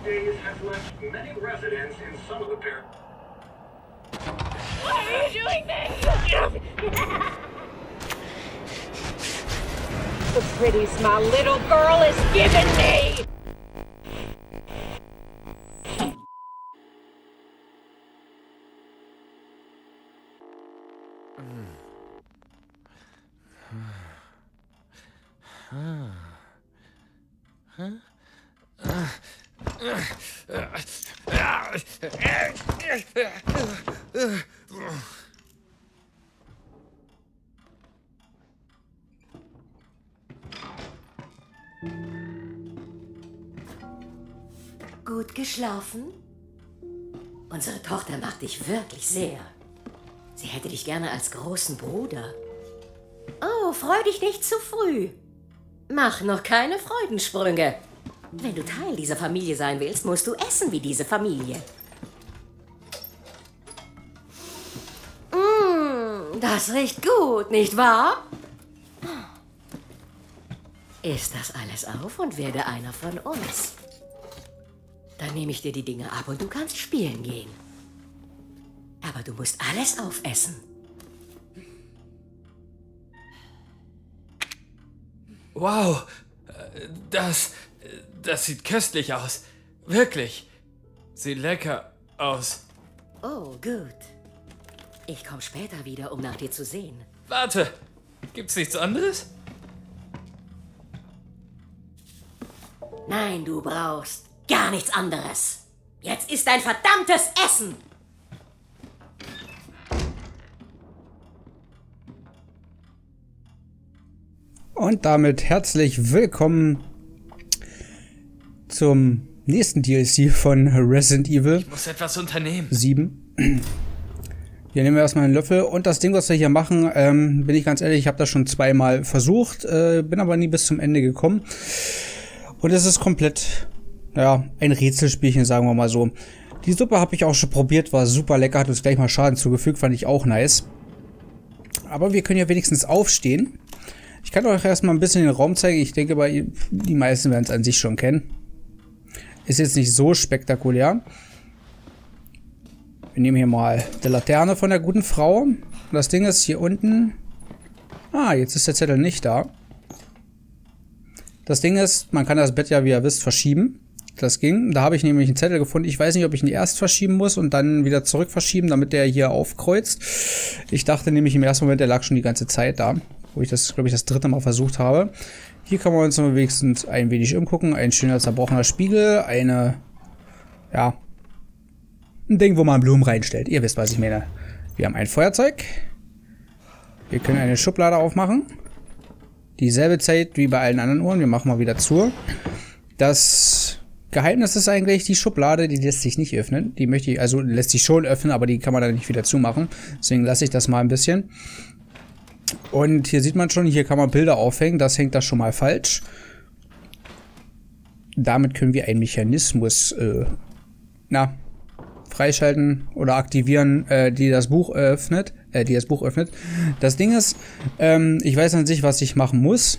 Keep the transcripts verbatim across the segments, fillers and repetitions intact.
days has left many residents in some of the par- Why are you doing this? The pretty smile little girl is giving me! Gut geschlafen? Unsere Tochter mag dich wirklich sehr. Sie hätte dich gerne als großen Bruder. Oh, freu dich nicht zu früh. Mach noch keine Freudensprünge. Wenn du Teil dieser Familie sein willst, musst du essen wie diese Familie. Mmh, das riecht gut, nicht wahr? Iss das alles auf und werde einer von uns. Dann nehme ich dir die Dinge ab und du kannst spielen gehen. Aber du musst alles aufessen. Wow, das, das sieht köstlich aus. Wirklich. Sieht lecker aus. Oh, gut. Ich komme später wieder, um nach dir zu sehen. Warte, gibt's nichts anderes? Nein, du brauchst gar nichts anderes. Jetzt ist dein verdammtes Essen. Und damit herzlich willkommen zum nächsten D L C von Resident Evil. Ich muss etwas unternehmen. sieben. Hier nehmen wir erstmal einen Löffel. Und das Ding, was wir hier machen, ähm, bin ich ganz ehrlich, ich habe das schon zweimal versucht, äh, bin aber nie bis zum Ende gekommen. Und es ist komplett, ja, ein Rätselspielchen, sagen wir mal so. Die Suppe habe ich auch schon probiert, war super lecker, hat uns gleich mal Schaden zugefügt, fand ich auch nice. Aber wir können ja wenigstens aufstehen. Ich kann euch erstmal ein bisschen den Raum zeigen. Ich denke, bei die meisten werden es an sich schon kennen. Ist jetzt nicht so spektakulär. Wir nehmen hier mal die Laterne von der guten Frau. Das Ding ist hier unten. Ah, jetzt ist der Zettel nicht da. Das Ding ist, man kann das Bett ja, wie ihr wisst, verschieben. Das ging. Da habe ich nämlich einen Zettel gefunden. Ich weiß nicht, ob ich ihn erst verschieben muss und dann wieder zurück verschieben, damit der hier aufkreuzt. Ich dachte nämlich im ersten Moment, der lag schon die ganze Zeit da. Wo ich das, glaube ich, das dritte Mal versucht habe. Hier kann man uns wenigstens ein wenig umgucken. Ein schöner zerbrochener Spiegel. Eine, ja, ein Ding, wo man Blumen reinstellt. Ihr wisst, was ich meine. Wir haben ein Feuerzeug. Wir können eine Schublade aufmachen. Dieselbe Zeit wie bei allen anderen Uhren. Wir machen mal wieder zu. Das Geheimnis ist eigentlich die Schublade, die lässt sich nicht öffnen. Die möchte ich, also lässt sich schon öffnen, aber die kann man dann nicht wieder zumachen. Deswegen lasse ich das mal ein bisschen. Und hier sieht man schon, hier kann man Bilder aufhängen. Das hängt da schon mal falsch. Damit können wir einen Mechanismus äh, na, freischalten oder aktivieren, äh, die das Buch öffnet. Äh, die das Buch öffnet. Das Ding ist, ähm, ich weiß an sich, was ich machen muss.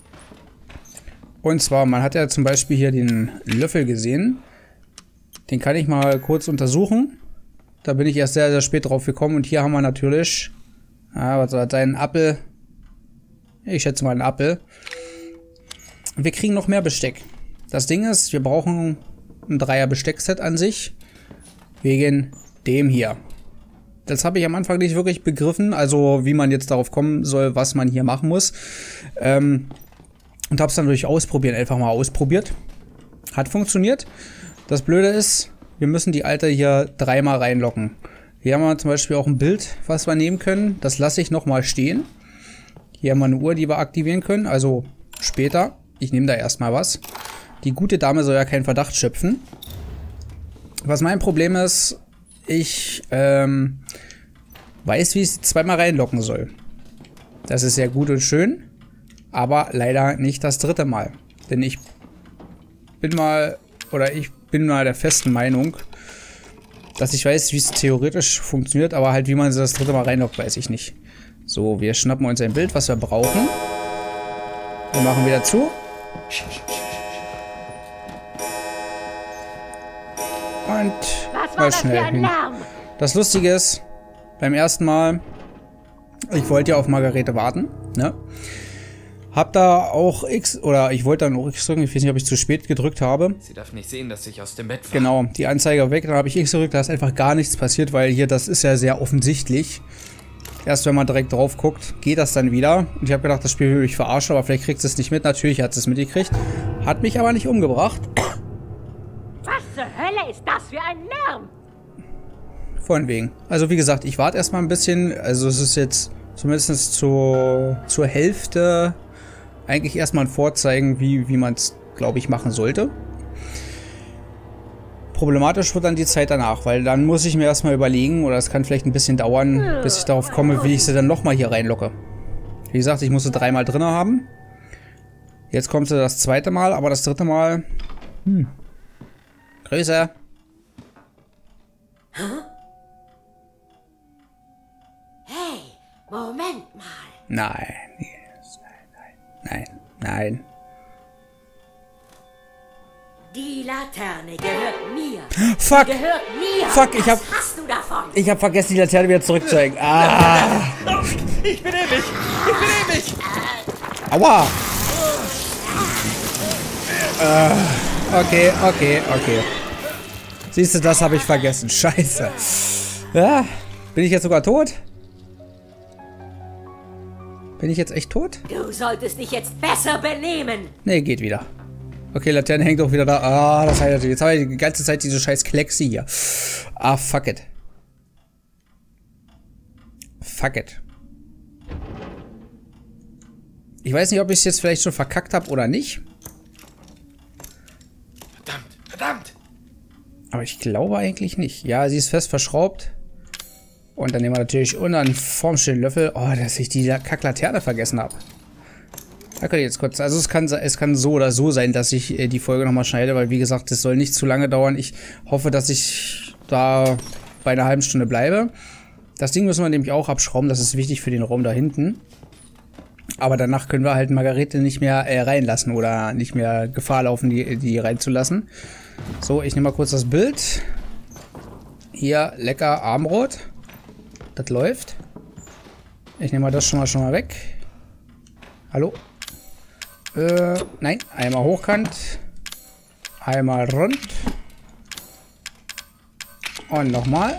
Und zwar, man hat ja zum Beispiel hier den Löffel gesehen. Den kann ich mal kurz untersuchen. Da bin ich erst sehr, sehr spät drauf gekommen. Und hier haben wir natürlich... Ah, was soll das sein? Ein Apfel. Ich schätze mal einen Apfel. Und wir kriegen noch mehr Besteck. Das Ding ist, wir brauchen ein Dreier Besteckset an sich. Wegen dem hier. Das habe ich am Anfang nicht wirklich begriffen. Also wie man jetzt darauf kommen soll, was man hier machen muss. Ähm, und habe es dann durch Ausprobieren einfach mal ausprobiert. Hat funktioniert. Das Blöde ist, wir müssen die Alte hier dreimal reinlocken. Hier haben wir zum Beispiel auch ein Bild, was wir nehmen können. Das lasse ich nochmal stehen. Hier haben wir eine Uhr, die wir aktivieren können. Also später. Ich nehme da erstmal was. Die gute Dame soll ja keinen Verdacht schöpfen. Was mein Problem ist, ich ähm, weiß, wie ich sie zweimal reinlocken soll. Das ist sehr gut und schön. Aber leider nicht das dritte Mal. Denn ich bin mal, oder ich bin mal der festen Meinung, dass ich weiß, wie es theoretisch funktioniert, aber halt, wie man das dritte Mal reinlockt, weiß ich nicht. So, wir schnappen uns ein Bild, was wir brauchen. Wir machen wieder zu. Was war mal das für schnell ein hin. Lärm? Das Lustige ist, beim ersten Mal, ich wollte ja auf Margarete warten, ne? Hab da auch X, oder ich wollte dann auch X drücken, ich weiß nicht, ob ich zu spät gedrückt habe. Sie darf nicht sehen, dass ich aus dem Bett war. Genau, die Anzeige weg, dann habe ich X gedrückt, da ist einfach gar nichts passiert, weil hier, das ist ja sehr offensichtlich. Erst wenn man direkt drauf guckt, geht das dann wieder. Und ich habe gedacht, das Spiel will mich verarschen, aber vielleicht kriegt es nicht mit. Natürlich hat es es mitgekriegt. Hat mich aber nicht umgebracht. Was zur Hölle ist das für ein Lärm? Von wegen. Also wie gesagt, ich warte erstmal ein bisschen. Also es ist jetzt zumindest zur, zur Hälfte eigentlich erstmal ein Vorzeigen, wie, wie man es, glaube ich, machen sollte. Problematisch wird dann die Zeit danach, weil dann muss ich mir erstmal überlegen, oder es kann vielleicht ein bisschen dauern, bis ich darauf komme, wie ich sie dann nochmal hier reinlocke. Wie gesagt, ich muss sie dreimal drin haben. Jetzt kommt sie das zweite Mal, aber das dritte Mal... Hm. Grüße. Hey, Moment mal. Nein. Nein, nein, nein. Die Laterne gehört mir. Fuck! Gehört mir. Fuck, ich Was hab- hast du davon? Ich habe vergessen, die Laterne wieder zurückzuhängen. Ah! Ich bin ewig! Ich bin ewig! Aua! Äh, okay, okay, okay. Siehst du, das habe ich vergessen. Scheiße. Ja, bin ich jetzt sogar tot? Bin ich jetzt echt tot? Du solltest dich jetzt besser benehmen. Nee, geht wieder. Okay, Laterne hängt auch wieder da. Ah, das heißt, jetzt habe ich die ganze Zeit diese scheiß Kleckse hier. Ah, fuck it. Fuck it. Ich weiß nicht, ob ich es jetzt vielleicht schon verkackt habe oder nicht. Verdammt, verdammt! Aber ich glaube eigentlich nicht. Ja, sie ist fest verschraubt. Und dann nehmen wir natürlich unseren formschönen Löffel. Oh, dass ich die Kacklaterne vergessen habe. Da könnt ihr jetzt kurz... Also es kann, es kann so oder so sein, dass ich äh, die Folge nochmal schneide. Weil wie gesagt, es soll nicht zu lange dauern. Ich hoffe, dass ich da bei einer halben Stunde bleibe. Das Ding müssen wir nämlich auch abschrauben. Das ist wichtig für den Raum da hinten. Aber danach können wir halt Margarete nicht mehr äh, reinlassen. Oder nicht mehr Gefahr laufen, die, die reinzulassen. So, ich nehme mal kurz das Bild. Hier, lecker Armbrot. Das läuft. Ich nehme mal das schon mal schon mal weg. Hallo? Äh, nein. Einmal hochkant. Einmal rund. Und nochmal.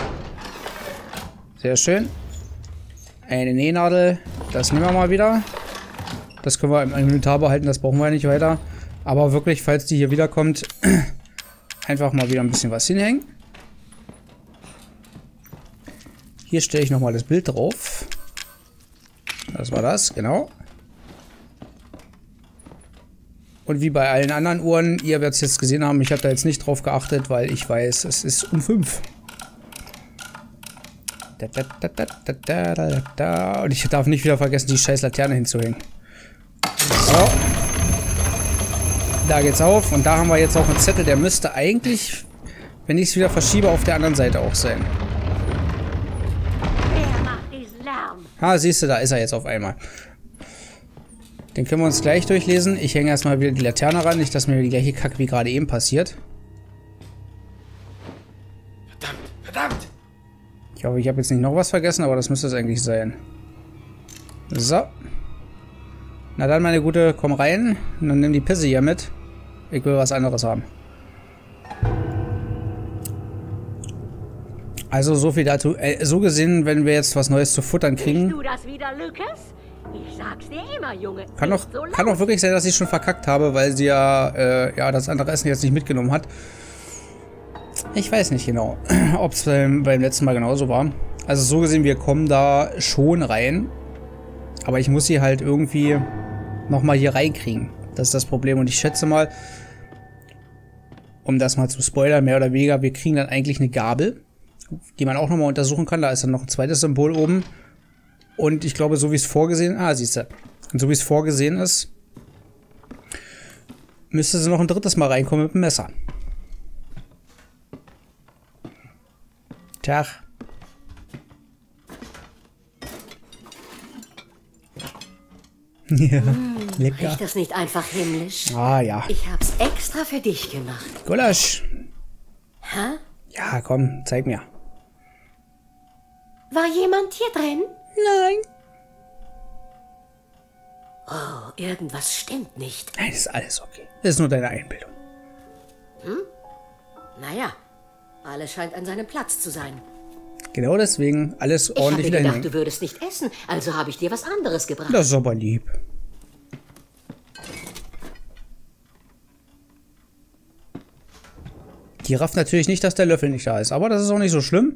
Sehr schön. Eine Nähnadel. Das nehmen wir mal wieder. Das können wir im Inventar behalten. Das brauchen wir nicht weiter. Aber wirklich, falls die hier wiederkommt, einfach mal wieder ein bisschen was hinhängen. Hier stelle ich nochmal das Bild drauf. Das war das, genau. Und wie bei allen anderen Uhren, ihr werdet es jetzt gesehen haben, ich habe da jetzt nicht drauf geachtet, weil ich weiß, es ist um fünf. Da, da, da, da, da, da, da, da. Und ich darf nicht wieder vergessen, die scheiß Laterne hinzuhängen. So. Da geht's auf. Und da haben wir jetzt auch einen Zettel, der müsste eigentlich, wenn ich es wieder verschiebe, auf der anderen Seite auch sein. Wer macht diesen Lärm? Ah, siehst du, da ist er jetzt auf einmal. Den können wir uns gleich durchlesen. Ich hänge erstmal wieder die Laterne ran, nicht, dass mir die gleiche Kacke wie gerade eben passiert. Verdammt, verdammt! Ich hoffe, ich habe jetzt nicht noch was vergessen, aber das müsste es eigentlich sein. So. Na dann, meine Gute, komm rein. Und dann nimm die Pisse hier mit. Ich will was anderes haben. Also so viel dazu. Äh, so gesehen, wenn wir jetzt was Neues zu futtern kriegen. Du das wieder, Lucas? Ich sag's dir immer, Junge. Kann nicht doch, so laut. kann doch wirklich sein, dass ich schon verkackt habe, weil sie ja, äh, ja das andere Essen jetzt nicht mitgenommen hat. Ich weiß nicht genau, ob es beim, beim letzten Mal genauso war. Also so gesehen, wir kommen da schon rein. Aber ich muss sie halt irgendwie nochmal hier reinkriegen. Das ist das Problem. Und ich schätze mal, um das mal zu spoilern, mehr oder weniger, wir kriegen dann eigentlich eine Gabel, die man auch nochmal untersuchen kann. Da ist dann noch ein zweites Symbol oben. Und ich glaube, so wie es vorgesehen... Ah, siehst du. Und so wie es vorgesehen ist, müsste sie noch ein drittes Mal reinkommen mit dem Messer. Tag. Ja, lecker. Riecht das nicht einfach himmlisch? Ah ja. Ich hab's extra für dich gemacht. Gulasch. Hä? Ja, komm, zeig mir. War jemand hier drin? Nein. Oh, irgendwas stimmt nicht. Nein, ist alles okay. Das ist nur deine Einbildung. Naja, alles scheint an seinem Platz zu sein. Genau deswegen alles Ich habe ordentlich gedacht, hinlegen. du würdest nicht essen, also habe ich dir was anderes gebracht. Das ist aber lieb. Die rafft natürlich nicht, dass der Löffel nicht da ist, aber das ist auch nicht so schlimm.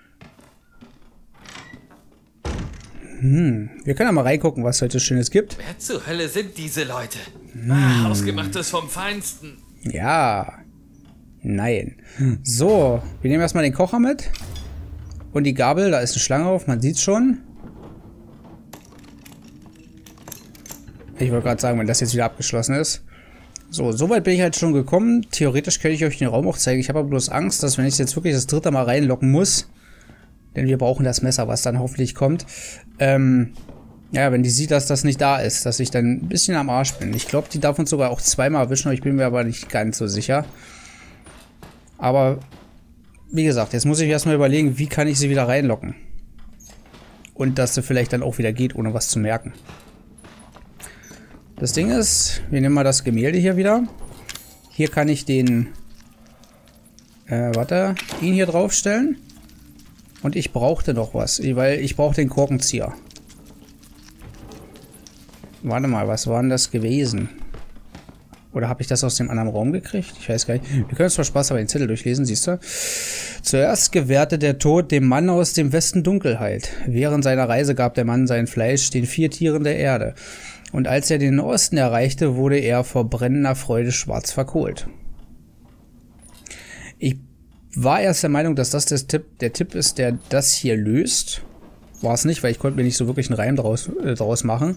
Hm, wir können ja mal reingucken, was es heute Schönes gibt. Wer zur Hölle sind diese Leute? Ah, Ausgemachtes vom Feinsten. Ja. Nein. So, wir nehmen erstmal den Kocher mit. Und die Gabel, da ist eine Schlange auf, man sieht's schon. Ich wollte gerade sagen, wenn das jetzt wieder abgeschlossen ist. So, soweit bin ich halt schon gekommen. Theoretisch könnte ich euch den Raum auch zeigen. Ich habe aber bloß Angst, dass wenn ich jetzt wirklich das dritte Mal reinlocken muss, denn wir brauchen das Messer, was dann hoffentlich kommt, ähm, ja, wenn die sieht, dass das nicht da ist, dass ich dann ein bisschen am Arsch bin. Ich glaube, die darf uns sogar auch zweimal erwischen, aber ich bin mir aber nicht ganz so sicher. Aber, wie gesagt, jetzt muss ich erstmal überlegen, wie kann ich sie wieder reinlocken. Und dass sie vielleicht dann auch wieder geht, ohne was zu merken. Das Ding ist, wir nehmen mal das Gemälde hier wieder. Hier kann ich den, äh, warte, ihn hier draufstellen. Und ich brauchte noch was, weil ich brauche den Korkenzieher. Warte mal, was war denn das gewesen? Oder habe ich das aus dem anderen Raum gekriegt? Ich weiß gar nicht. Wir können zwar Spaß aber den Zettel durchlesen, siehst du? Zuerst gewährte der Tod dem Mann aus dem Westen Dunkelheit. Während seiner Reise gab der Mann sein Fleisch den vier Tieren der Erde. Und als er den Osten erreichte, wurde er vor brennender Freude schwarz verkohlt. Ich war erst der Meinung, dass das der Tipp, der Tipp ist, der das hier löst. War es nicht, weil ich konnte mir nicht so wirklich einen Reim draus, äh, draus machen.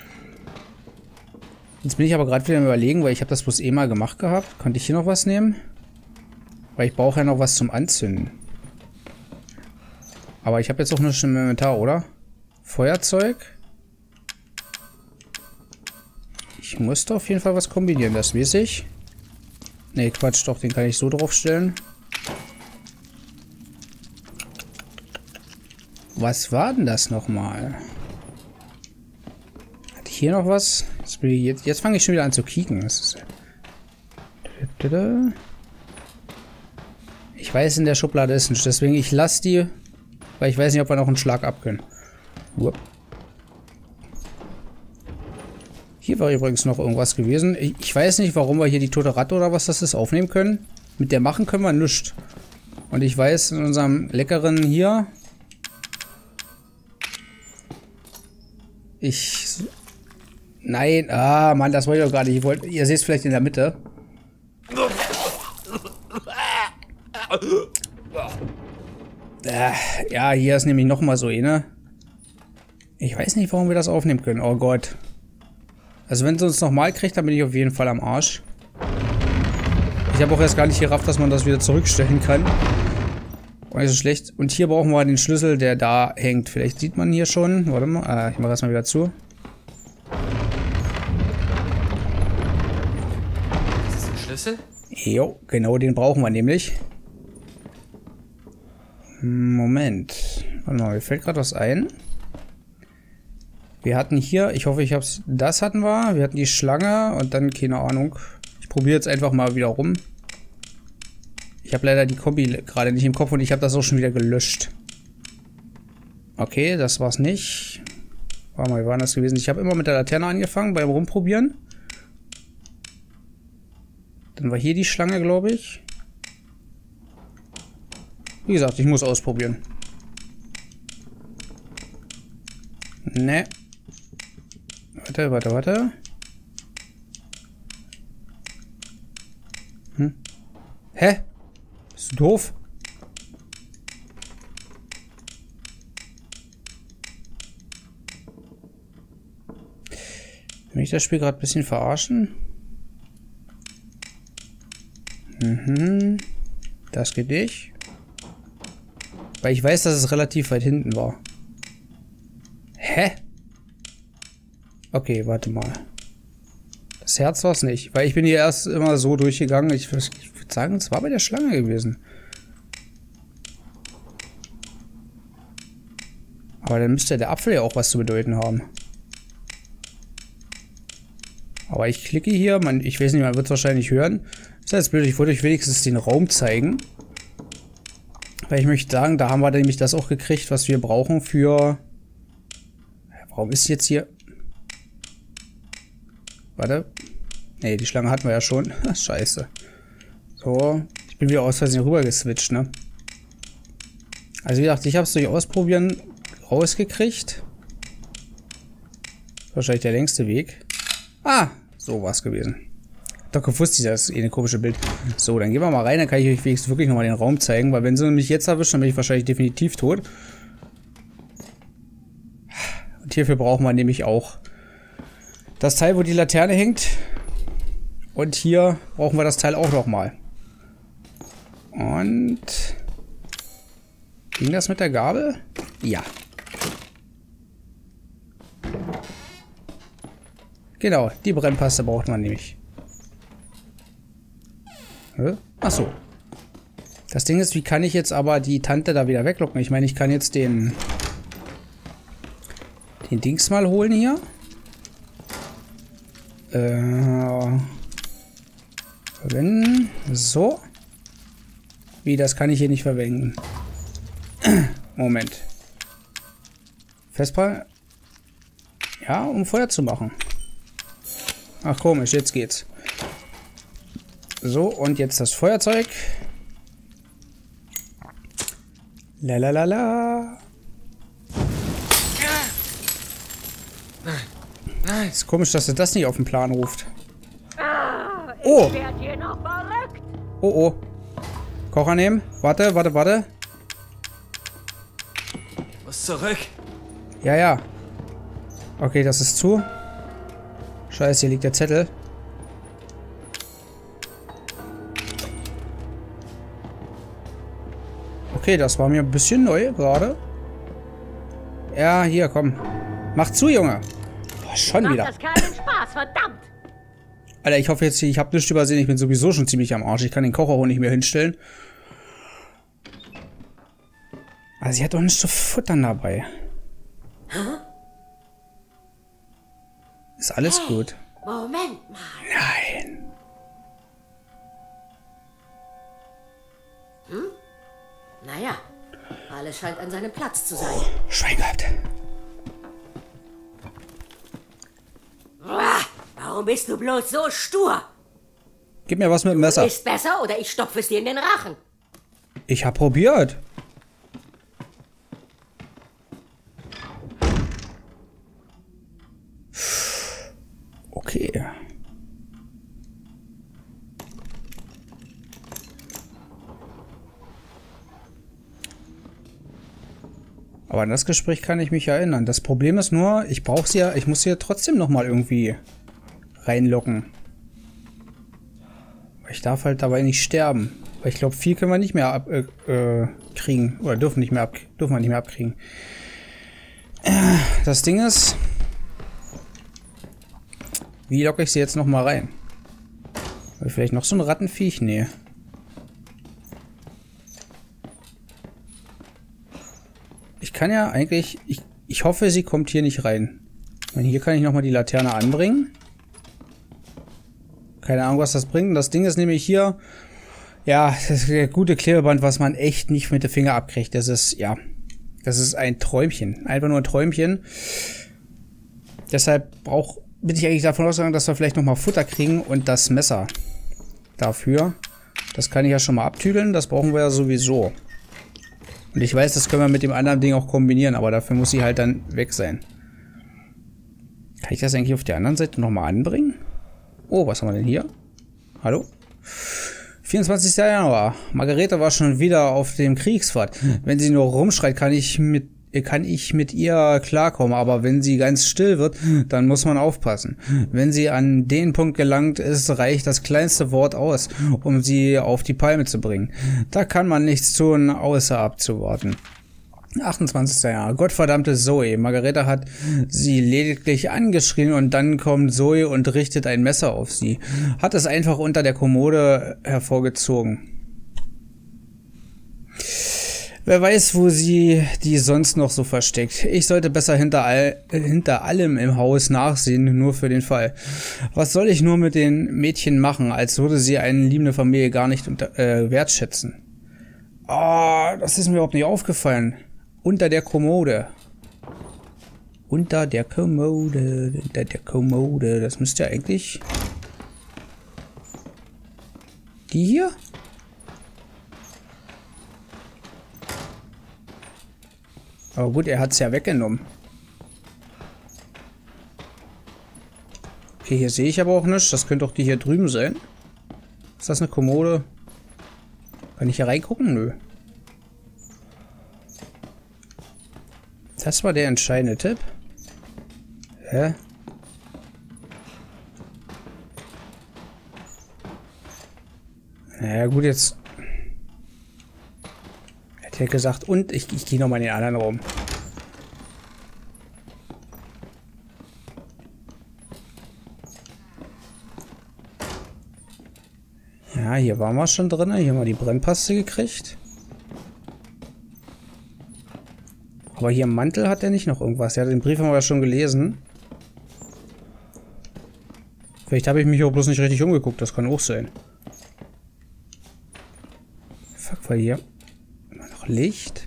Jetzt bin ich aber gerade wieder am Überlegen, weil ich habe das bloß eh mal gemacht gehabt. Könnte ich hier noch was nehmen? Weil ich brauche ja noch was zum Anzünden. Aber ich habe jetzt auch eine Stimme im Inventar, oder? Feuerzeug. Ich musste auf jeden Fall was kombinieren, das weiß ich. Ne, Quatsch, doch, den kann ich so draufstellen. Was war denn das nochmal? Hatte ich hier noch was? Jetzt, jetzt fange ich schon wieder an zu kicken. Das ist ich weiß, in der Schublade ist nicht. Deswegen, ich lasse die, weil ich weiß nicht, ob wir noch einen Schlag ab können. Upp. Hier war übrigens noch irgendwas gewesen. Ich, ich weiß nicht, warum wir hier die tote Ratte oder was das ist aufnehmen können. Mit der machen können wir nichts. Und ich weiß, in unserem leckeren hier... Ich... Nein, ah, Mann, das wollte ich doch gerade. Ich wollte, ihr seht es vielleicht in der Mitte. Äh, ja, hier ist nämlich nochmal so eine. Ich weiß nicht, warum wir das aufnehmen können. Oh Gott. Also wenn sie uns nochmal kriegt, dann bin ich auf jeden Fall am Arsch. Ich habe auch erst gar nicht gerafft, dass man das wieder zurückstellen kann. Und nicht so schlecht. Und hier brauchen wir den Schlüssel, der da hängt. Vielleicht sieht man hier schon. Warte mal. Ah, ich mache das mal wieder zu. Ist das ein Schlüssel? Jo, genau den brauchen wir nämlich. Moment. Warte mal, mir fällt gerade was ein. Wir hatten hier, ich hoffe, ich hab's. Das hatten wir. Wir hatten die Schlange und dann, keine Ahnung. Ich probiere jetzt einfach mal wieder rum. Ich habe leider die Kombi gerade nicht im Kopf und ich habe das auch schon wieder gelöscht. Okay, das war's nicht. Warte mal, wie war das gewesen? Ich habe immer mit der Laterne angefangen beim Rumprobieren. Dann war hier die Schlange, glaube ich. Wie gesagt, ich muss ausprobieren. Ne. Warte, warte, warte. Hm. Hä? Bist du doof? Will ich das Spiel gerade ein bisschen verarschen? Mhm. Das geht nicht. Weil ich weiß, dass es relativ weit hinten war. Hä? Okay, warte mal. Das Herz war es nicht. Weil ich bin hier erst immer so durchgegangen. Ich, ich würde sagen, es war bei der Schlange gewesen. Aber dann müsste der Apfel ja auch was zu bedeuten haben. Aber ich klicke hier, man, ich weiß nicht, man wird es wahrscheinlich hören. Das ist jetzt blöd, ich wollte euch wenigstens den Raum zeigen. Weil ich möchte sagen, da haben wir nämlich das auch gekriegt, was wir brauchen für... Warum ist jetzt hier... Warte. Ne, die Schlange hatten wir ja schon. Scheiße. So, ich bin wieder aus Versehen rüber geswitcht, ne? Also wie gesagt, ich habe es durch Ausprobieren rausgekriegt. Wahrscheinlich der längste Weg. Ah, so war es gewesen. Doch gewusst, dieses eine komische Bild. So, dann gehen wir mal rein, dann kann ich euch wenigstens wirklich nochmal den Raum zeigen, weil wenn sie mich jetzt erwischt, dann bin ich wahrscheinlich definitiv tot. Und hierfür brauchen wir nämlich auch das Teil, wo die Laterne hängt. Und hier brauchen wir das Teil auch nochmal. Und... Ging das mit der Gabel? Ja. Genau, die Brennpaste braucht man nämlich. Ach so. Das Ding ist, wie kann ich jetzt aber die Tante da wieder weglocken? Ich meine, ich kann jetzt den... Den Dings mal holen hier. Äh... Verwenden. So. Wie, das kann ich hier nicht verwenden. Moment. Festball. Ja, um Feuer zu machen. Ach komisch, jetzt geht's. So, und jetzt das Feuerzeug. Lalalala. Nein, nein. Ist komisch, dass er das nicht auf den Plan ruft. Ah, ich Oh. werd hier noch verrückt. Oh, oh. Kocher nehmen. Warte, warte, warte. Muss zurück. Ja, ja. Okay, das ist zu. Scheiße, hier liegt der Zettel. Okay, das war mir ein bisschen neu gerade. Ja, hier, komm. Mach zu, Junge. Oh, schon Macht wieder. das keinen Spaß, verdammt. Alter, ich hoffe jetzt, ich habe nichts übersehen. Ich bin sowieso schon ziemlich am Arsch. Ich kann den Kocher auch nicht mehr hinstellen. Also sie hat doch nichts zu futtern dabei. Ist alles Hey, gut? Moment mal. Nein. Naja, alles scheint an seinem Platz zu sein. Schwein gehabt. Uah, warum bist du bloß so stur? Gib mir was mit dem Messer. Ist besser oder ich stopfe es dir in den Rachen. Ich hab probiert. Okay. Aber an das Gespräch kann ich mich erinnern. Das Problem ist nur, ich brauche sie ja, ich muss sie ja trotzdem noch mal irgendwie reinlocken. Ich darf halt dabei nicht sterben. Weil ich glaube, viel können wir nicht mehr ab, äh, äh, kriegen. Oder dürfen nicht mehr ab, dürfen wir nicht mehr abkriegen. Äh, das Ding ist, wie locke ich sie jetzt noch mal rein? Oder vielleicht noch so ein Rattenviech? Nee. Ich kann ja eigentlich... Ich, ich hoffe, sie kommt hier nicht rein. Und hier kann ich nochmal die Laterne anbringen. Keine Ahnung, was das bringt. Und das Ding ist nämlich hier... Ja, das ist der gute Klebeband, was man echt nicht mit den Finger abkriegt. Das ist, ja... Das ist ein Träumchen. Einfach nur ein Träumchen. Deshalb brauch, bin ich eigentlich davon ausgegangen, dass wir vielleicht nochmal Futter kriegen und das Messer dafür. Das kann ich ja schon mal abtüdeln. Das brauchen wir ja sowieso. Und ich weiß, das können wir mit dem anderen Ding auch kombinieren, aber dafür muss sie halt dann weg sein. Kann ich das eigentlich auf der anderen Seite nochmal anbringen? Oh, was haben wir denn hier? Hallo? vierundzwanzigster Januar. Margarete war schon wieder auf dem Kriegsfahrt. Wenn sie nur rumschreit, kann ich mit kann ich mit ihr klarkommen, aber wenn sie ganz still wird, dann muss man aufpassen. Wenn sie an den Punkt gelangt ist, reicht das kleinste Wort aus, um sie auf die Palme zu bringen. Da kann man nichts tun, außer abzuwarten. achtundzwanzigster Jahr. Gottverdammte Zoe. Margarete hat sie lediglich angeschrien und dann kommt Zoe und richtet ein Messer auf sie. Hat es einfach unter der Kommode hervorgezogen. Wer weiß, wo sie die sonst noch so versteckt. Ich sollte besser hinter, all, hinter allem im Haus nachsehen, nur für den Fall. Was soll ich nur mit den Mädchen machen, als würde sie eine liebende Familie gar nicht unter, äh, wertschätzen? Ah, oh, das ist mir überhaupt nicht aufgefallen. Unter der Kommode. Unter der Kommode, unter der Kommode. Das müsste ja eigentlich... Die hier? Aber gut, er hat es ja weggenommen. Okay, hier sehe ich aber auch nichts. Das könnte auch die hier drüben sein. Ist das eine Kommode? Kann ich hier reingucken? Nö. Das war der entscheidende Tipp. Hä? Naja gut, jetzt... Hätte er gesagt, und ich, ich gehe nochmal in den anderen Raum. Ja, hier waren wir schon drin. Hier haben wir die Brennpaste gekriegt. Aber hier im Mantel hat er nicht noch irgendwas. Ja, den Brief haben wir ja schon gelesen. Vielleicht habe ich mich auch bloß nicht richtig umgeguckt. Das kann auch sein. Fuck, war hier immer noch Licht?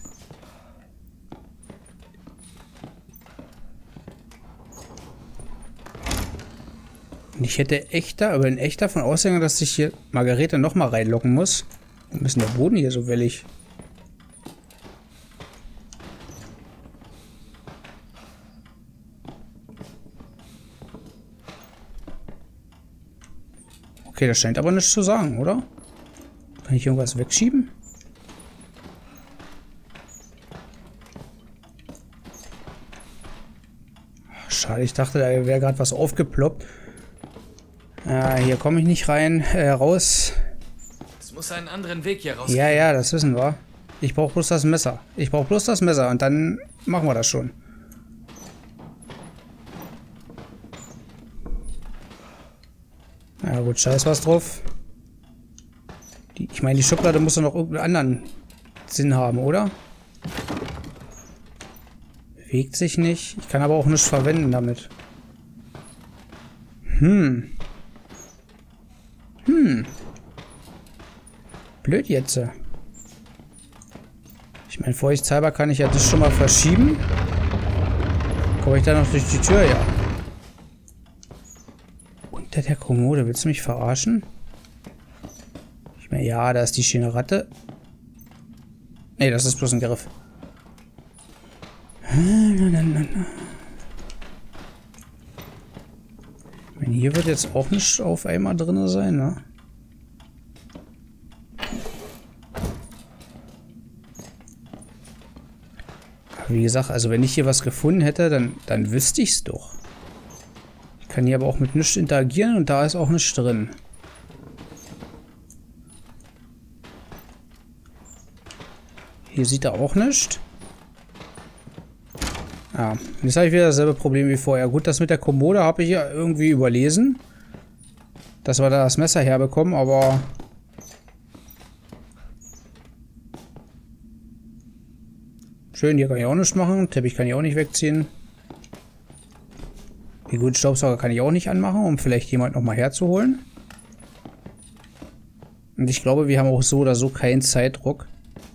Und ich hätte echt da, aber in echt davon ausgegangen, dass ich hier Margarete nochmal reinlocken muss. Warum ist denn der Boden hier so wellig? Okay, das scheint aber nichts zu sagen, oder? Kann ich irgendwas wegschieben? Schade, ich dachte, da wäre gerade was aufgeploppt. Äh, hier komme ich nicht rein, äh, raus. Es muss einen anderen Weg hier raus. Ja, ja, das wissen wir. Ich brauche bloß das Messer. Ich brauche bloß das Messer und dann machen wir das schon. Ja gut, scheiß was drauf. Die, ich meine, die Schublade muss doch noch irgendeinen anderen Sinn haben, oder? Bewegt sich nicht. Ich kann aber auch nichts verwenden damit. Hm. Hm. Blöd jetzt. Ich meine, vorsichtshalber kann ich ja das schon mal verschieben. Komme ich da noch durch die Tür? Ja. Unter der Kommode. Willst du mich verarschen? Ich meine, ja, da ist die schöne Ratte. Nee, das ist bloß ein Griff. Ich meine, hier wird jetzt auch nicht auf einmal drin sein, ne? Aber wie gesagt, also wenn ich hier was gefunden hätte, dann, dann wüsste ich es doch. Ich kann hier aber auch mit nichts interagieren und da ist auch nichts drin. Hier sieht er auch nichts. Ja, jetzt habe ich wieder dasselbe Problem wie vorher. Gut, das mit der Kommode habe ich ja irgendwie überlesen. Dass wir da das Messer herbekommen, aber... Schön, hier kann ich auch nichts machen. Teppich kann ich auch nicht wegziehen. Die guten Staubsauger kann ich auch nicht anmachen, um vielleicht jemand nochmal herzuholen. Und ich glaube, wir haben auch so oder so keinen Zeitdruck.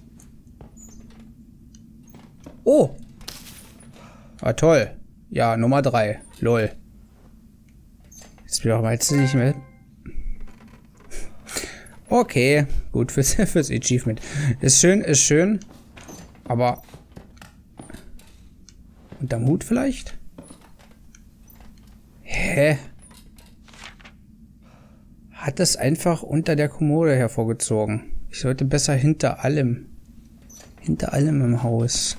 Oh! Ah, toll. Ja, Nummer drei. Lol. Jetzt will auch mal jetzt nicht mehr. Okay. Gut, fürs, fürs Achievement. Ist schön, ist schön. Aber... Unterm Hut vielleicht? Hä? Hat es einfach unter der Kommode hervorgezogen. Ich sollte besser hinter allem. Hinter allem im Haus.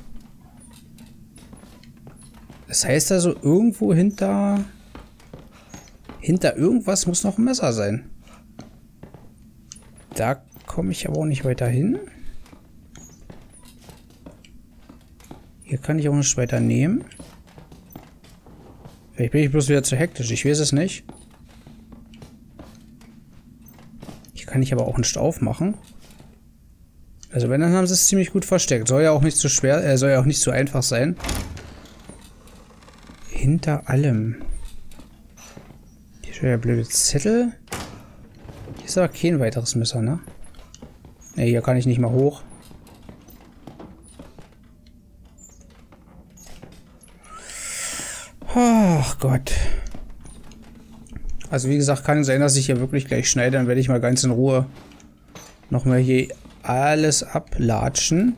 Das heißt also, irgendwo hinter... Hinter irgendwas muss noch ein Messer sein. Da komme ich aber auch nicht weiter hin. Hier kann ich auch nicht weiter nehmen. Vielleicht bin ich bloß wieder zu hektisch. Ich weiß es nicht. Hier kann ich aber auch nicht aufmachen. Also wenn, dann haben sie es ziemlich gut versteckt. Soll ja auch nicht zu schwer, äh, soll ja auch nicht zu einfach sein. Hinter allem. Hier ist ja der blöde Zettel. Hier ist aber kein weiteres Messer, ne? Ne, hier kann ich nicht mal hoch. Ach Gott. Also wie gesagt, kann sein, dass ich hier wirklich gleich schneide. Dann werde ich mal ganz in Ruhe nochmal hier alles ablatschen.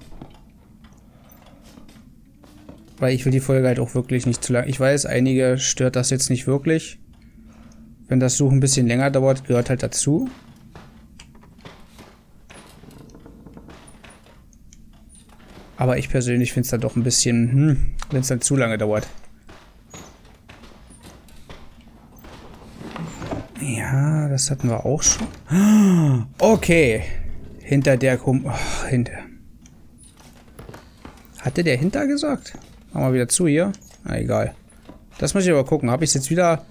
Weil ich will die Folge halt auch wirklich nicht zu lang. Ich weiß, einige stört das jetzt nicht wirklich. Wenn das Suchen ein bisschen länger dauert, gehört halt dazu. Aber ich persönlich finde es dann doch ein bisschen, hm, wenn es dann zu lange dauert. Ja, das hatten wir auch schon. Okay. Hinter der Kum... Oh, hinter. Hatte der hinter gesagt? Machen wir wieder zu hier. Na, egal. Das muss ich aber gucken. Habe ich es jetzt wieder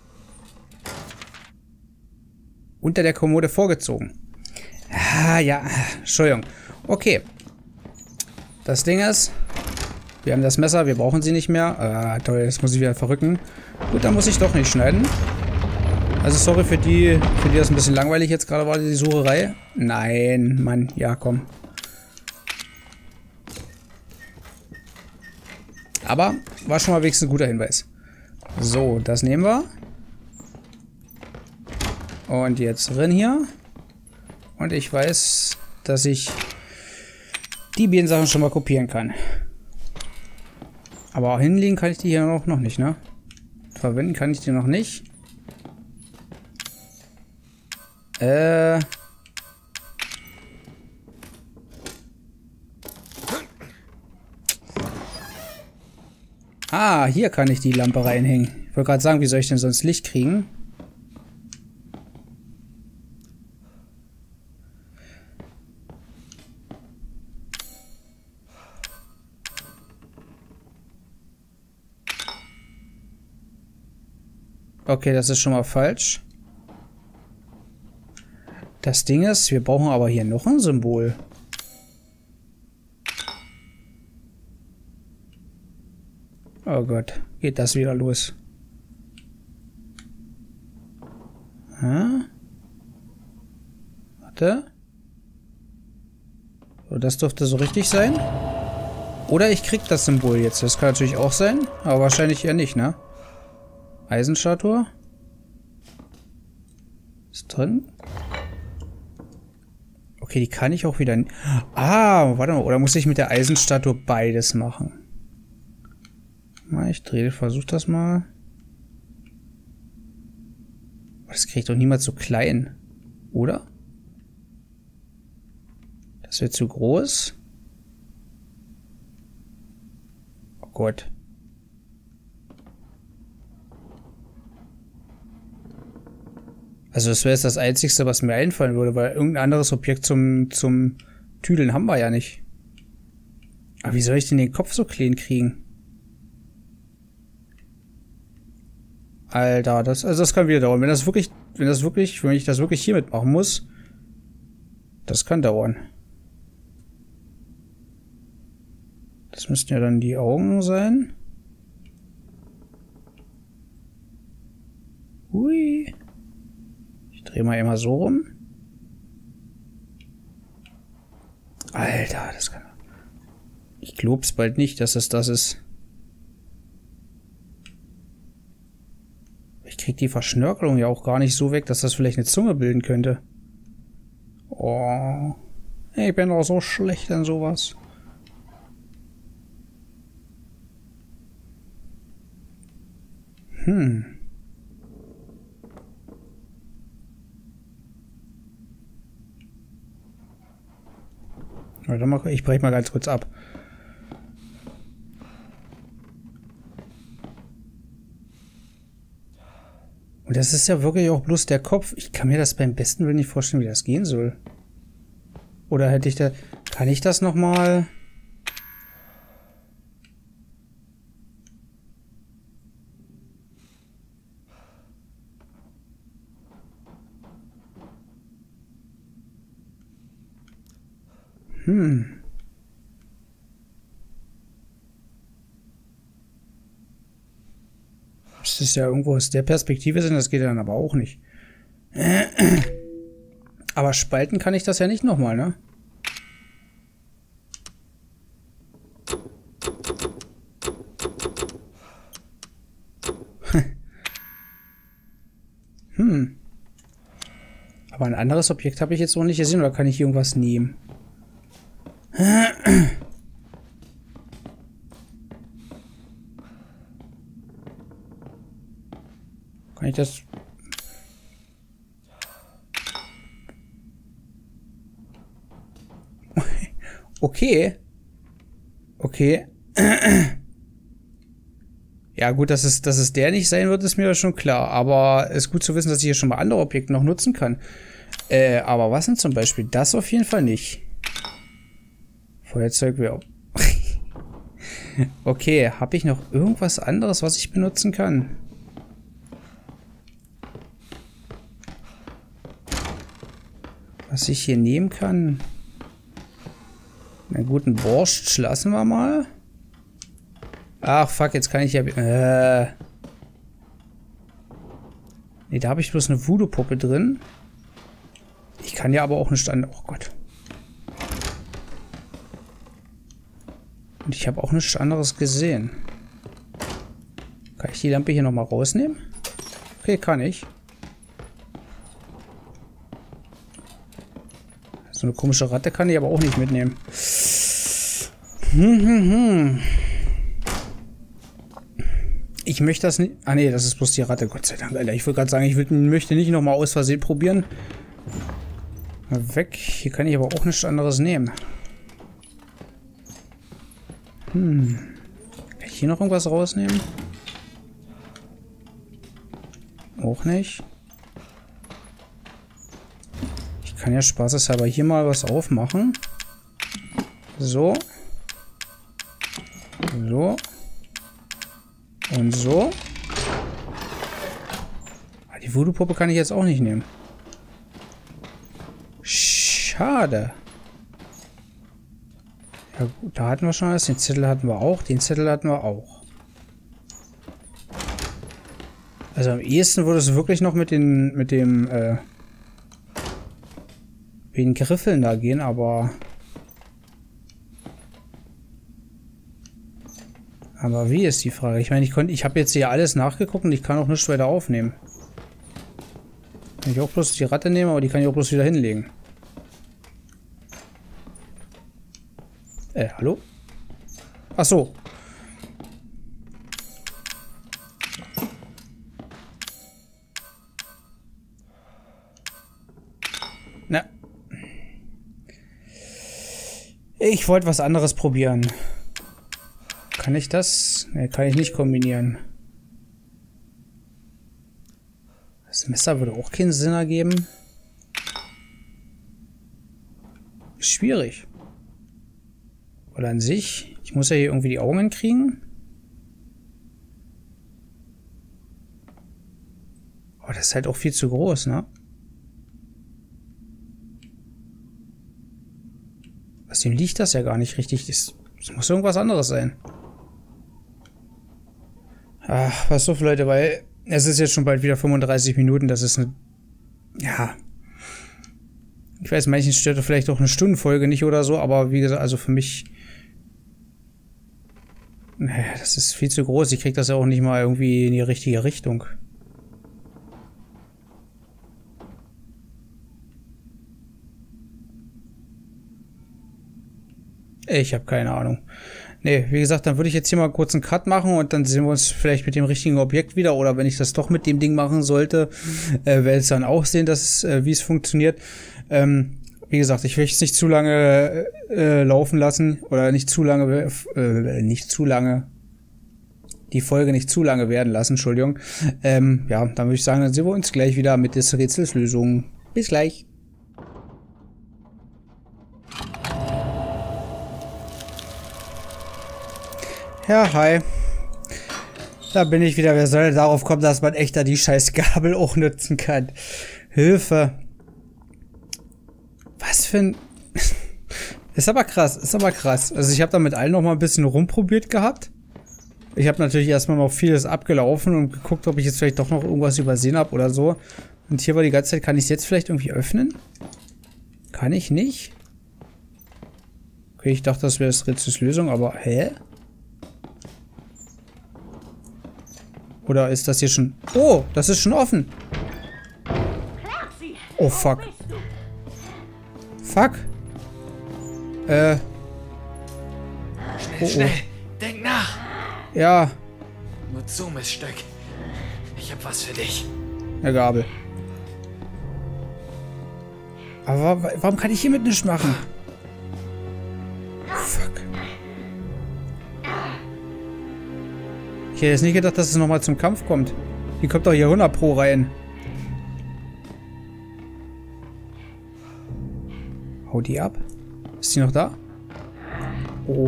unter der Kommode vorgezogen? Ah, ja. Entschuldigung. Okay. Das Ding ist, wir haben das Messer, wir brauchen sie nicht mehr. Ah, toll, jetzt muss ich wieder verrücken. Gut, dann muss ich doch nicht schneiden. Also sorry für die, für die das ein bisschen langweilig jetzt gerade war, die Sucherei. Nein, Mann, ja komm. Aber war schon mal wenigstens ein guter Hinweis. So, das nehmen wir. Und jetzt drin hier. Und ich weiß, dass ich die beiden Sachen schon mal kopieren kann. Aber auch hinlegen kann ich die hier noch, noch nicht, ne? Verwenden kann ich die noch nicht. Äh... Ah, hier kann ich die Lampe reinhängen. Ich wollte gerade sagen, wie soll ich denn sonst Licht kriegen? Okay, das ist schon mal falsch. Das Ding ist, wir brauchen aber hier noch ein Symbol. Oh Gott, geht das wieder los? Hä? Warte. So, das dürfte so richtig sein. Oder ich krieg das Symbol jetzt. Das kann natürlich auch sein, aber wahrscheinlich eher nicht, ne? Eisenstatue. Ist drin. Okay, die kann ich auch wieder... Ah, warte mal. Oder muss ich mit der Eisenstatue beides machen? Mal, ich drehe, versuche das mal. Das kriege ich doch niemals so klein. Oder? Das wird zu groß. Oh Gott. Also das wäre jetzt das Einzige, was mir einfallen würde, weil irgendein anderes Objekt zum, zum Tüdeln haben wir ja nicht. Aber wie soll ich denn den Kopf so clean kriegen? Alter, das, also das kann wieder dauern. Wenn das wirklich, wenn das wirklich, wenn ich das wirklich hier mitmachen muss, das kann dauern. Das müssten ja dann die Augen sein. Hui. Dreh mal immer so rum. Alter, das kann... Ich glaub's bald nicht, dass es das ist. Ich krieg die Verschnörkelung ja auch gar nicht so weg, dass das vielleicht eine Zunge bilden könnte. Oh. Ich bin doch so schlecht an sowas. Hm. Warte mal, ich breche mal ganz kurz ab. Und das ist ja wirklich auch bloß der Kopf. Ich kann mir das beim besten Willen nicht vorstellen, wie das gehen soll. Oder hätte ich da... Kann ich das nochmal... Hm. Das ist ja irgendwo aus der Perspektive sind, das geht dann aber auch nicht. Aber spalten kann ich das ja nicht nochmal, ne? Hm. Aber ein anderes Objekt habe ich jetzt noch nicht gesehen, oder kann ich irgendwas nehmen? Kann ich das... Okay. Okay. Ja gut, dass es, dass es der nicht sein wird, ist mir schon klar. Aber es ist gut zu wissen, dass ich hier schon mal andere Objekte noch nutzen kann. Äh, aber was denn zum Beispiel? Das auf jeden Fall nicht. Feuerzeug wäre... Okay, habe ich noch irgendwas anderes, was ich benutzen kann? Was ich hier nehmen kann? Einen guten Borscht lassen wir mal. Ach, fuck, jetzt kann ich ja... Äh. Ne, da habe ich bloß eine Voodoo-Puppe drin. Ich kann ja aber auch eine Stand... Oh Gott. Und ich habe auch nichts anderes gesehen. Kann ich die Lampe hier nochmal rausnehmen? Okay, kann ich. So eine komische Ratte kann ich aber auch nicht mitnehmen. Hm, hm, hm. Ich möchte das nicht... Ah nee, das ist bloß die Ratte. Gott sei Dank, Alter. Ich wollte gerade sagen, ich will, möchte nicht nochmal aus Versehen probieren. Mal weg. Hier kann ich aber auch nichts anderes nehmen. Hm. Kann ich hier noch irgendwas rausnehmen? Auch nicht. Ich kann ja spaßeshalber hier mal was aufmachen. So. So. Und so. Ah, die Voodoo-Puppe kann ich jetzt auch nicht nehmen. Schade. Ja gut, da hatten wir schon alles. Den Zettel hatten wir auch. Den Zettel hatten wir auch. Also am ehesten würde es wirklich noch mit den, mit dem, äh, mit den Griffeln da gehen, aber... Aber wie ist die Frage? Ich meine, ich konnte, ich habe jetzt hier alles nachgeguckt und ich kann auch nichts weiter aufnehmen. Kann ich auch bloß die Ratte nehmen, aber die kann ich auch bloß wieder hinlegen. Äh, hallo? Ach so. Na. Ich wollte was anderes probieren. Kann ich das? Ne, kann ich nicht kombinieren. Das Messer würde auch keinen Sinn ergeben. Schwierig. Oder an sich. Ich muss ja hier irgendwie die Augen hinkriegen. Oh, das ist halt auch viel zu groß, ne? Außerdem liegt das ja gar nicht richtig. Das, das muss irgendwas anderes sein. Ach, pass auf, Leute, weil es ist jetzt schon bald wieder fünfunddreißig Minuten. Das ist eine... Ja... Ich weiß, manchen stört vielleicht auch eine Stundenfolge nicht oder so, aber wie gesagt, also für mich... Naja, das ist viel zu groß. Ich krieg das ja auch nicht mal irgendwie in die richtige Richtung. Ich habe keine Ahnung. Nee, wie gesagt, dann würde ich jetzt hier mal kurz einen Cut machen und dann sehen wir uns vielleicht mit dem richtigen Objekt wieder. Oder wenn ich das doch mit dem Ding machen sollte, äh, werde ich dann auch sehen, dass äh, wie es funktioniert. Ähm, wie gesagt, ich will es nicht zu lange äh, laufen lassen oder nicht zu lange, äh, nicht zu lange, die Folge nicht zu lange werden lassen, Entschuldigung. Ähm, ja, dann würde ich sagen, dann sehen wir uns gleich wieder mit des Rätsels Lösung. Bis gleich. Ja, hi. Da bin ich wieder. Wer soll darauf kommen, dass man echt da die scheiß Gabel auch nutzen kann? Hilfe. Was für ein... Ist aber krass, ist aber krass. Also ich habe da mit allen noch mal ein bisschen rumprobiert gehabt. Ich habe natürlich erstmal noch vieles abgelaufen und geguckt, ob ich jetzt vielleicht doch noch irgendwas übersehen habe oder so. Und hier war die ganze Zeit, kann ich es jetzt vielleicht irgendwie öffnen? Kann ich nicht? Okay, ich dachte, das wäre das Rätsels Lösung, aber hä? Oder ist das hier schon... Oh, das ist schon offen. Oh, fuck. Fuck. Äh. Schnell, Oh, schnell. oh. Denk nach. Ja, Nur zu, Miststück. Ich hab was für dich. eine Gabel. Aber wa- warum kann ich hiermit nichts machen? Fuck. Ich hätte jetzt nicht gedacht, dass es nochmal zum Kampf kommt. Die kommt doch hier hundert Pro rein. Hau die ab. Ist die noch da? Oh.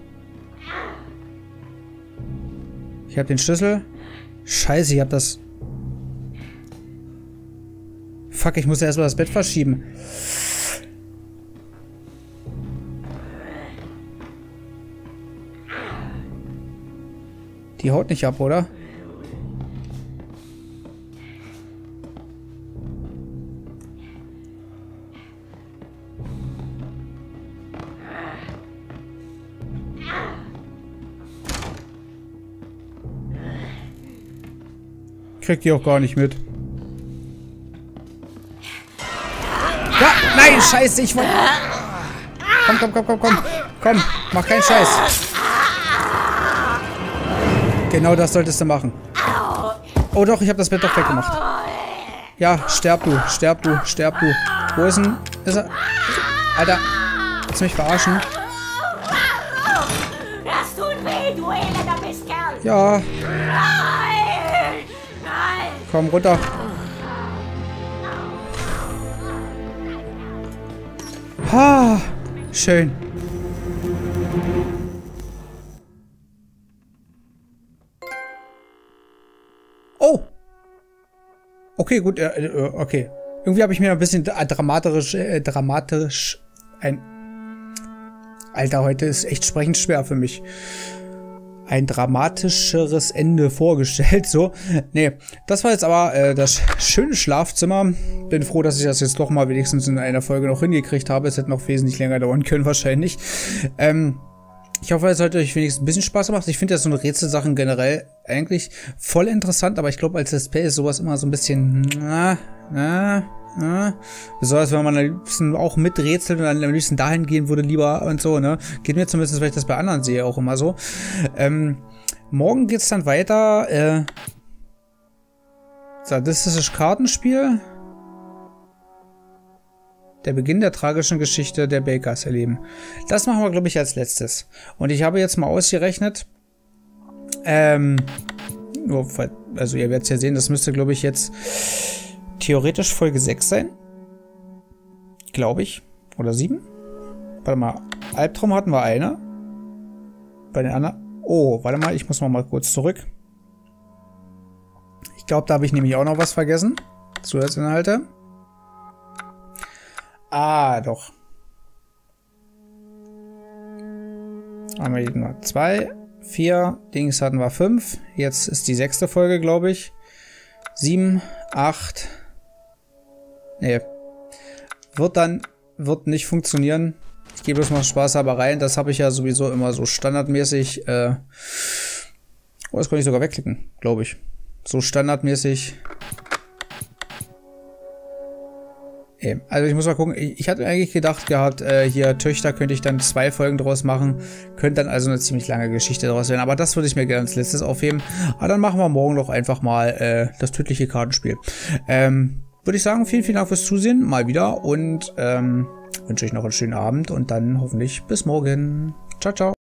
Ich habe den Schlüssel. Scheiße, ich habe das... Fuck, ich muss ja erstmal das Bett verschieben. Die haut nicht ab, oder? Kriegt die auch gar nicht mit. Ja, nein, scheiße, ich wollte... Komm, komm, komm, komm, komm. Komm, mach keinen Scheiß. Genau das solltest du machen. Oh doch, ich habe das Bett doch weggemacht. Ja, sterb du, sterb du, sterb du. Wo ist denn... Ist er... Alter, willst du mich verarschen? Das tut weh, du elender Mistkerl! Ja, Nein! Nein! komm runter. Ha, schön. Oh. Okay, gut, äh, äh, okay. Irgendwie habe ich mir ein bisschen dramatisch, äh, dramatisch ein... Alter, heute ist echt sprechend schwer für mich. Ein dramatischeres Ende vorgestellt, so. Nee, das war jetzt aber äh, das schöne Schlafzimmer. Bin froh, dass ich das jetzt doch mal wenigstens in einer Folge noch hingekriegt habe. Es hätte noch wesentlich länger dauern können, wahrscheinlich. Ähm... Ich hoffe, es hat euch wenigstens ein bisschen Spaß gemacht. Ich finde ja so eine Rätselsachen generell eigentlich voll interessant, aber ich glaube, als Let's Play ist sowas immer so ein bisschen, na, na, na. Besonders wenn man am liebsten auch miträtselt und dann am liebsten dahin gehen würde lieber und so, ne. Geht mir zumindest, weil ich das bei anderen sehe, auch immer so. Ähm, morgen geht's dann weiter, äh, sadistisches Kartenspiel. Der Beginn der tragischen Geschichte der Bakers erleben. Das machen wir, glaube ich, als letztes. Und ich habe jetzt mal ausgerechnet, ähm, also ihr werdet es ja sehen, das müsste, glaube ich, jetzt theoretisch Folge sechs sein. Glaube ich. Oder sieben? Warte mal. Albtraum hatten wir eine. Bei den anderen... Oh, warte mal, ich muss mal, mal kurz zurück. Ich glaube, da habe ich nämlich auch noch was vergessen. Zusatzinhalte. Ah, doch. Haben wir hier noch zwei, vier, Dings hatten wir fünf. Jetzt ist die sechste Folge, glaube ich. Sieben, acht. Nee. Wird dann, wird nicht funktionieren. Ich gebe bloß mal Spaß aber rein. Das habe ich ja sowieso immer so standardmäßig. Äh oh, das kann ich sogar wegklicken, glaube ich. So standardmäßig. Also ich muss mal gucken, ich hatte eigentlich gedacht gehabt, äh, hier Töchter könnte ich dann zwei Folgen draus machen, könnte dann also eine ziemlich lange Geschichte draus werden, aber das würde ich mir gerne als letztes aufheben. Aber dann machen wir morgen doch einfach mal äh, das tödliche Kartenspiel. Ähm, würde ich sagen, vielen, vielen Dank fürs Zusehen, mal wieder und ähm, wünsche euch noch einen schönen Abend und dann hoffentlich bis morgen. Ciao, ciao.